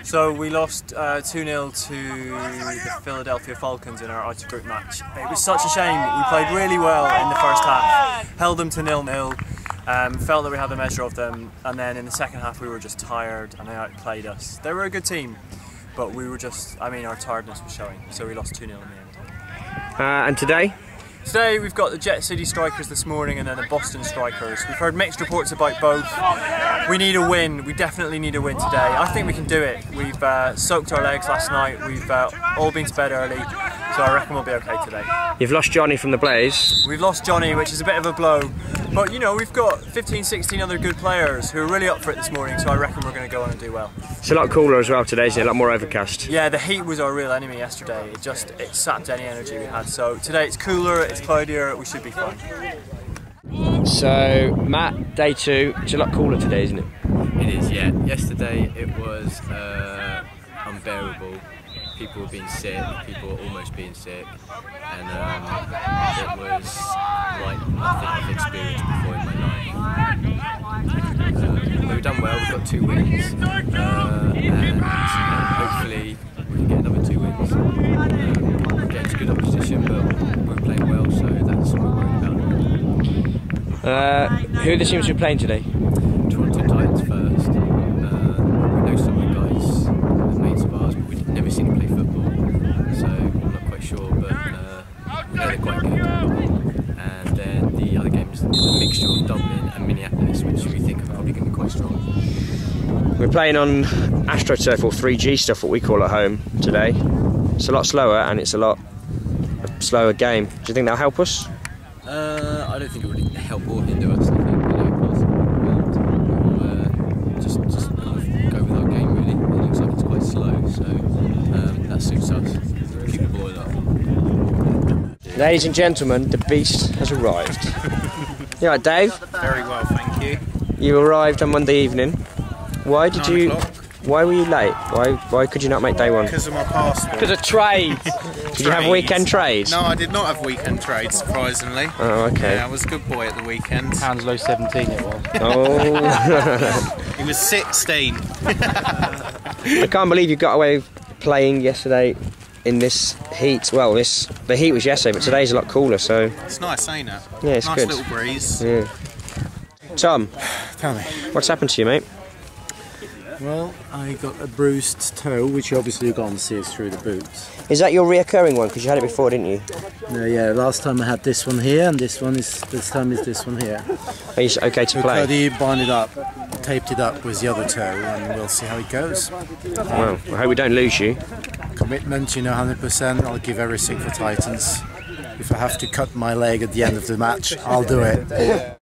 So we lost 2-0 to the Philadelphia Falcons in our out-of-group match. It was such a shame. We played really well in the first half, held them to 0-0, felt that we had the measure of them, and then in the second half we were just tired and they outplayed us. They were a good team, but we were just, our tiredness was showing, so we lost 2-0 in the end. And today? Today we've got the Jet City Strikers this morning and then the Boston Strikers. We've heard mixed reports about both. We need a win, we definitely need a win today. I think we can do it. We've soaked our legs last night, we've all been to bed early, so I reckon we'll be okay today. You've lost Johnny from the Blaze. We've lost Johnny, which is a bit of a blow, but you know, we've got 15, 16 other good players who are really up for it this morning, so I reckon we're going to go on and do well. It's a lot cooler as well today, isn't it? A lot more overcast. Yeah, the heat was our real enemy yesterday. It sapped any energy we had. So today it's cooler, it's cloudier, we should be fine. So, Matt, day 2, it's a lot cooler today, isn't it? It is, yeah. Yesterday it was unbearable. People were being sick, people were almost being sick, and it was like nothing I've experienced before in my life. We've done well, we've got 2 wins, and hopefully we can get another 2 wins. Against good opposition, but we're playing well, so that's what we're worried about. Who are the teams we're playing today? Toronto Titans first. We know some of the guys, the mates of ours, but we've never seen them play football, so I'm not quite sure, but we know they're quite good. And then the other games is a mixture of Dublin and Minneapolis, which we think are probably going to be quite strong. We're playing on AstroTurf, or 3G stuff, what we call at home today. It's a lot slower and it's a slower game. Do you think that'll help us? I don't think it would help or hinder us. I think just kind of go with our game really. It looks like it's quite slow, so that suits us. Keep the ball up. Ladies and gentlemen, the beast has arrived. You alright, Dave? Very well, thank you. You arrived on Monday evening. Why did 9 you? o'clock. Why were you late? Why could you not make day 1? Because of my passport. Because of trade. Did you have weekend trades? No, I did not have weekend trades, surprisingly. Oh, okay. Yeah, I was a good boy at the weekend. Hounslow 17 it was. Oh. He was 16. I can't believe you got away playing yesterday in this heat. Well, the heat was yesterday, but today's a lot cooler, so... It's nice, ain't it? Yeah, it's nice good. Nice little breeze. Yeah. Tom, Tell me. what's happened to you, mate? Well, I got a bruised toe, which obviously you can't see is through the boots. Is that your reoccurring one? Because you had it before, didn't you? No, yeah, last time I had this one here, and this time is this one here. Are you okay to So play? Cody bound it up, taped it up with the other toe, and we'll see how it goes. Well, I hope we don't lose you. Commitment, 100%. I'll give everything for Titans. If I have to cut my leg at the end of the match, I'll do it.